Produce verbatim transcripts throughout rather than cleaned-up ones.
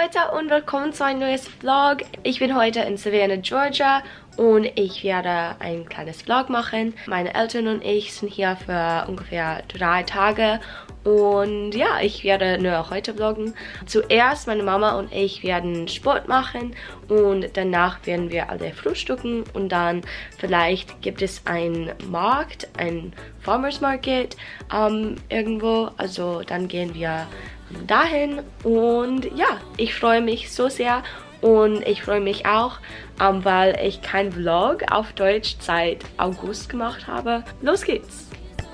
Leute und willkommen zu einem neuen Vlog. Ich bin heute in Savannah, Georgia und ich werde ein kleines Vlog machen. Meine Eltern und ich sind hier für ungefähr drei Tage und ja, ich werde nur heute vloggen. Zuerst meine Mama und ich werden Sport machen und danach werden wir alle frühstücken und dann vielleicht gibt es einen Markt, ein Farmers Market ähm, irgendwo. Also dann gehen wir dahin und ja, ich freue mich so sehr und ich freue mich auch, ähm, weil ich keinen Vlog auf Deutsch seit August gemacht habe. Los geht's!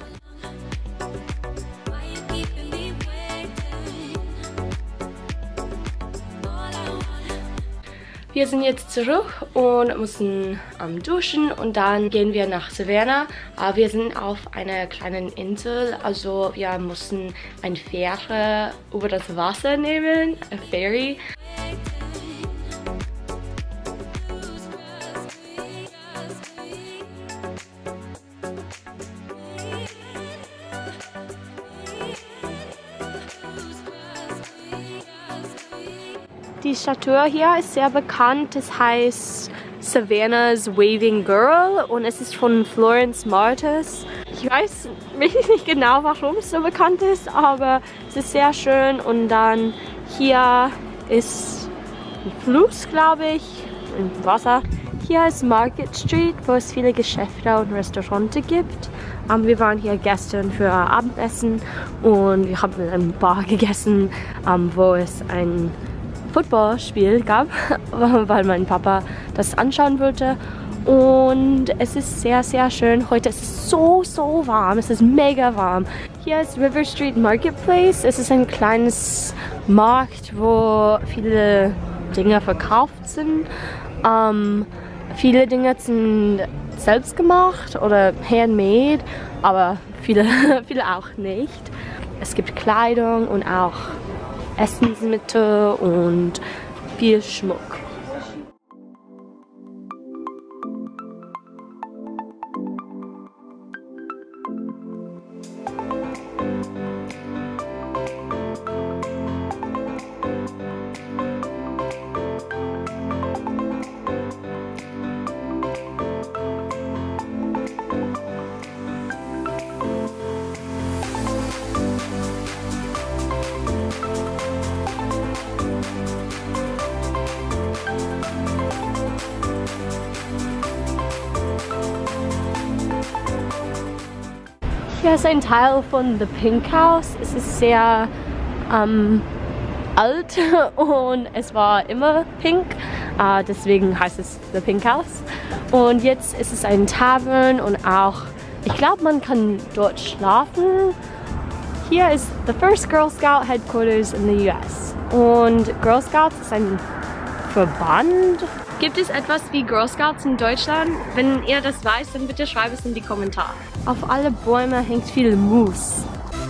Wir sind jetzt zurück und müssen ähm, duschen und dann gehen wir nach Savannah. Äh, wir sind auf einer kleinen Insel, also wir mussten eine Fähre über das Wasser nehmen, eine Ferry. Die Statue hier ist sehr bekannt, es heißt Savannah's Waving Girl und es ist von Florence Martis. Ich weiß nicht genau, warum es so bekannt ist, aber es ist sehr schön. Und dann hier ist ein Fluss, glaube ich, ein Wasser. Hier ist Market Street, wo es viele Geschäfte und Restaurants gibt. Um, wir waren hier gestern für Abendessen und wir haben in einem Bar gegessen, um, wo es ein Footballspiel gab, weil mein Papa das anschauen wollte. Und es ist sehr, sehr schön. Heute ist es so, so warm. Es ist mega warm. Hier ist River Street Marketplace. Es ist ein kleines Markt, wo viele Dinge verkauft sind. Um, viele Dinge sind selbst gemacht oder handmade, aber viele, viele auch nicht. Es gibt Kleidung und auch Essensmittel und viel Schmuck. Hier ist ein Teil von The Pink House. Es ist sehr ähm, alt und es war immer pink, äh, deswegen heißt es The Pink House. Und jetzt ist es ein Tavern und auch, ich glaube, man kann dort schlafen. Hier ist the first Girl Scout Headquarters in the U S. Und Girl Scouts ist ein Verband. Gibt es etwas wie Girl Scouts in Deutschland? Wenn ihr das weißt, dann bitte schreibt es in die Kommentare. Auf alle Bäume hängt viel Moos.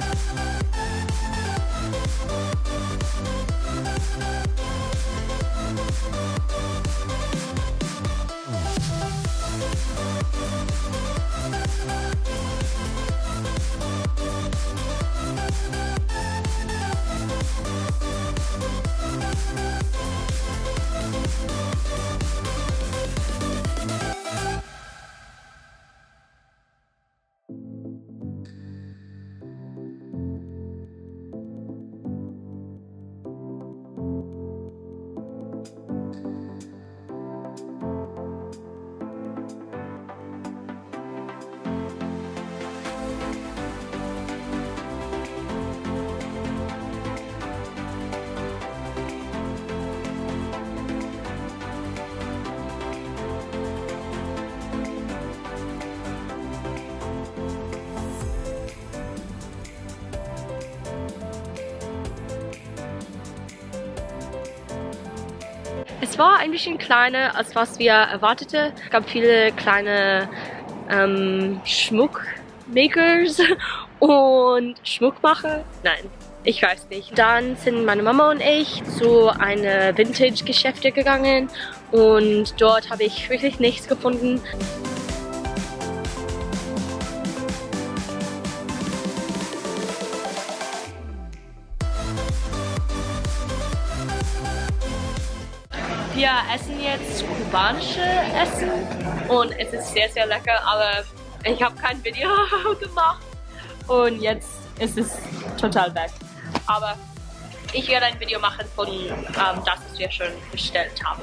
Es war ein bisschen kleiner, als was wir erwarteten. Es gab viele kleine ähm, Schmuckmakers und Schmuckmacher. Nein, ich weiß nicht. Dann sind meine Mama und ich zu einer Vintage-Geschäfte gegangen und dort habe ich wirklich nichts gefunden. Wir essen jetzt kubanische Essen und es ist sehr, sehr lecker, aber ich habe kein Video gemacht und jetzt ist es total weg. Aber ich werde ein Video machen von ähm, das, was wir schon bestellt haben.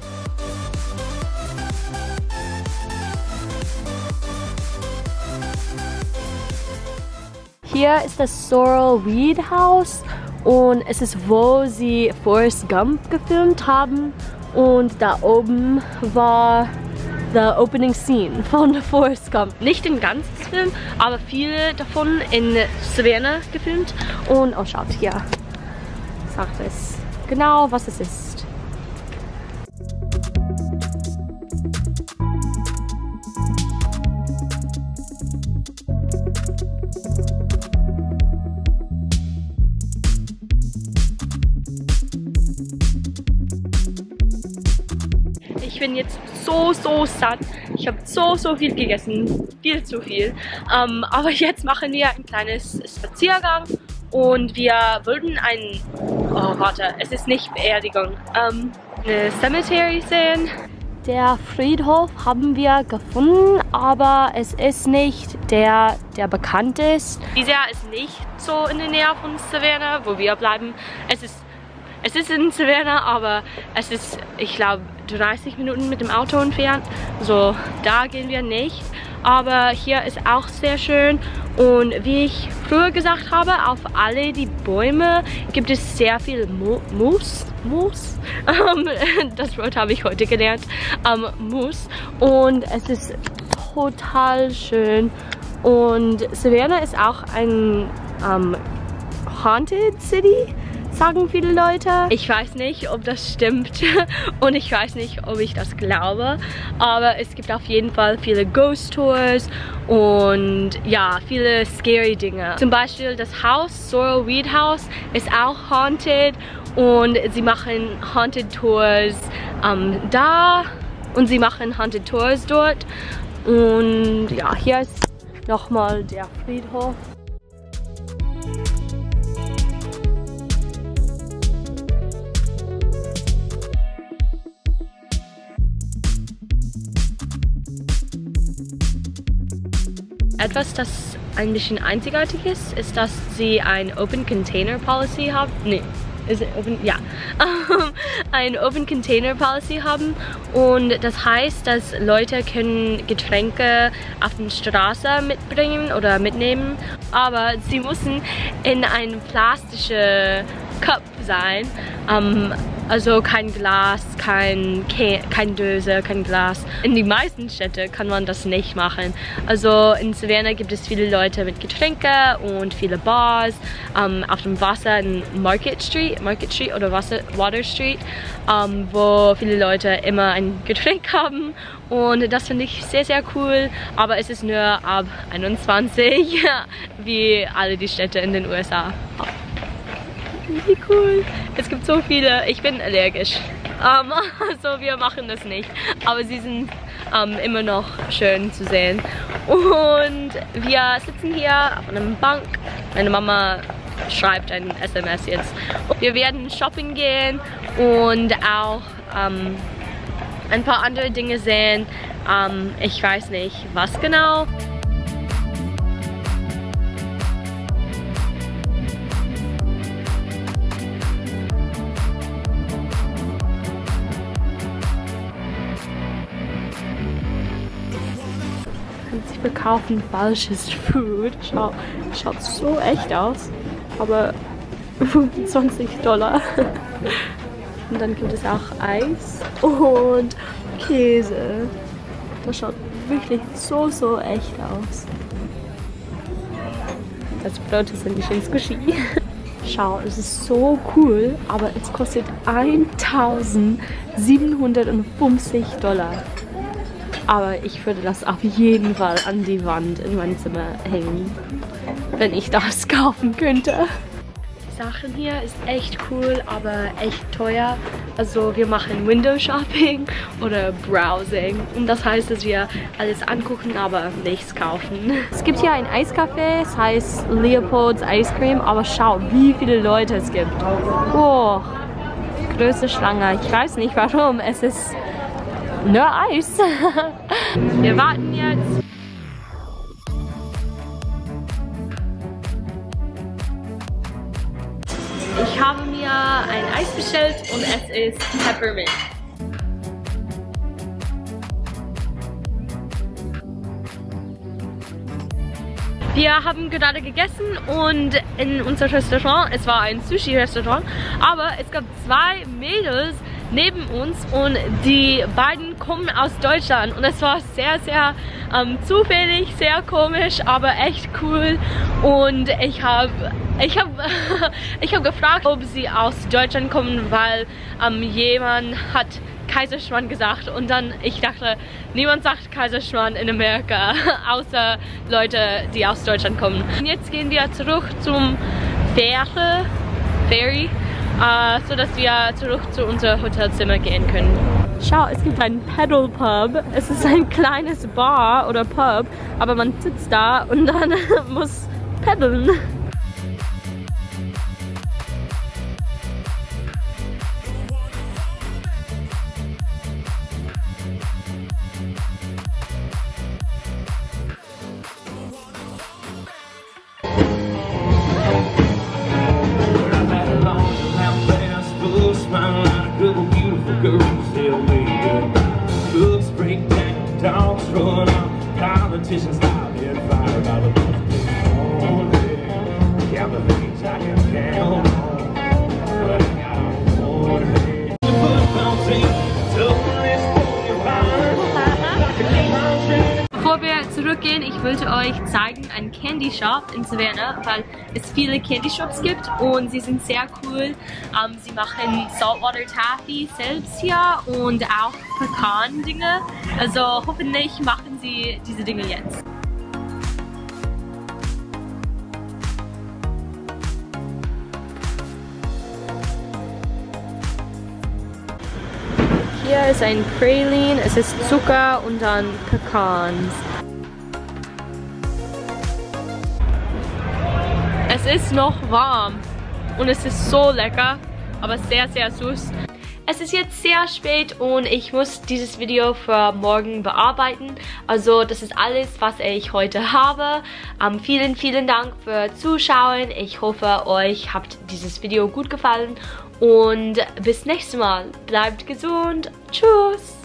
Hier ist das Sorrel Weed House und es ist, wo sie Forrest Gump gefilmt haben und da oben war the opening scene von Forrest Gump. Nicht den ganzen Film, aber viele davon in Savannah gefilmt und oh schaut hier, sagt es genau, was es ist. Ich bin jetzt so, so satt. Ich habe so, so viel gegessen. Viel zu viel. Ähm, aber jetzt machen wir ein kleines Spaziergang und wir wollten ein... Oh, warte, es ist nicht Beerdigung. Ähm, eine Cemetery sehen. Der Friedhof haben wir gefunden, aber es ist nicht der, der bekannt ist. Dieses Jahr ist nicht so in der Nähe von Savannah, wo wir bleiben. Es ist Es ist in Savannah, aber es ist, ich glaube, dreißig Minuten mit dem Auto entfernt. So, da gehen wir nicht. Aber hier ist auch sehr schön. Und wie ich früher gesagt habe, auf alle die Bäume gibt es sehr viel Mo Moos. Moos? Um, das Wort habe ich heute gelernt. Um, Moos. Und es ist total schön. Und Savannah ist auch ein um, Haunted City, sagen viele Leute. Ich weiß nicht, ob das stimmt und ich weiß nicht, ob ich das glaube, aber es gibt auf jeden Fall viele Ghost Tours und ja, viele scary Dinge. Zum Beispiel das Haus, Sorrel Weed House, ist auch haunted und sie machen Haunted Tours ähm, da und sie machen Haunted Tours dort und ja, hier ist nochmal der Friedhof. Etwas, das ein bisschen einzigartig ist, ist, dass sie ein Open Container Policy haben. Nee, ist open, ja. ein Open Container Policy haben und das heißt, dass Leute können Getränke auf die Straße mitbringen oder mitnehmen, aber sie müssen in ein plastischer Cup sein. Um, Also kein Glas, kein, kein Döse, kein Glas. In den meisten Städten kann man das nicht machen. Also in Savannah gibt es viele Leute mit Getränke und viele Bars. Um, auf dem Wasser in Market Street, Market Street oder Wasser, Water Street, um, wo viele Leute immer ein Getränk haben. Und das finde ich sehr, sehr cool. Aber es ist nur ab einundzwanzig, wie alle die Städte in den U S A. Wie cool. Es gibt so viele. Ich bin allergisch. Um, also wir machen das nicht. Aber sie sind um, immer noch schön zu sehen. Und wir sitzen hier auf einer Bank. Meine Mama schreibt ein S M S jetzt. Wir werden shopping gehen und auch um, ein paar andere Dinge sehen. Um, ich weiß nicht, was genau. Wir kaufen falsches Food. Schau, schaut so echt aus. Aber fünfundzwanzig Dollar. Und dann gibt es auch Eis und Käse. Das schaut wirklich so, so echt aus. Das Brot ist ein bisschen squishy. Schau, es ist so cool, aber es kostet eintausendsiebenhundertfünfzig Dollar. Aber ich würde das auf jeden Fall an die Wand in mein Zimmer hängen, wenn ich das kaufen könnte. Die Sachen hier ist echt cool, aber echt teuer. Also wir machen Window Shopping oder Browsing. Und das heißt, dass wir alles angucken, aber nichts kaufen. Es gibt hier ein Eiscafé, es heißt Leopold's Ice Cream. Aber schau, wie viele Leute es gibt. Oh, größte Schlange. Ich weiß nicht warum. Es ist nur Eis. Wir warten jetzt. Ich habe mir ein Eis bestellt und es ist Peppermint. Wir haben gerade gegessen und in unser Restaurant, es war ein Sushi-Restaurant, aber es gab zwei Mädels neben uns und die beiden kommen aus Deutschland und es war sehr, sehr ähm, zufällig, sehr komisch, aber echt cool und ich habe ich hab, ich hab gefragt, ob sie aus Deutschland kommen, weil ähm, jemand hat Kaiserschmarrn gesagt und dann, ich dachte, niemand sagt Kaiserschmarrn in Amerika, außer Leute, die aus Deutschland kommen. Und jetzt gehen wir zurück zum Fähre, Ferry, uh, so dass wir zurück zu unserem Hotelzimmer gehen können. Schau, es gibt einen Pedal Pub. Es ist ein kleines Bar oder Pub, aber man sitzt da und dann muss paddeln. Bevor wir zurückgehen, ich wollte euch zeigen einen Candy Shop in Savannah, weil es viele Candy Shops gibt und sie sind sehr cool. Um, sie machen Saltwater Taffy selbst hier und auch Pecan-Dinge. Also hoffentlich machen sie diese Dinge jetzt. Hier ist ein Praline, es ist Zucker und dann Pecans. Es ist noch warm und es ist so lecker, aber sehr, sehr süß. Es ist jetzt sehr spät und ich muss dieses Video für morgen bearbeiten. Also das ist alles, was ich heute habe. Um, vielen, vielen Dank für Zuschauen. Ich hoffe, euch hat dieses Video gut gefallen. Und bis nächstes Mal. Bleibt gesund. Tschüss.